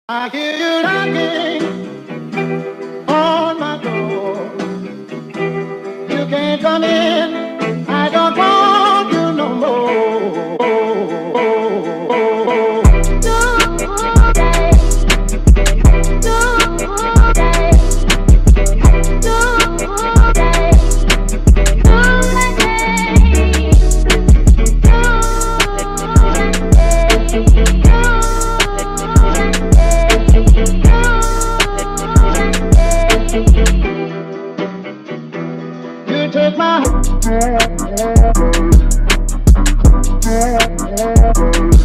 I hear you knocking on my door. You can't come in. I don't want you no more. You took my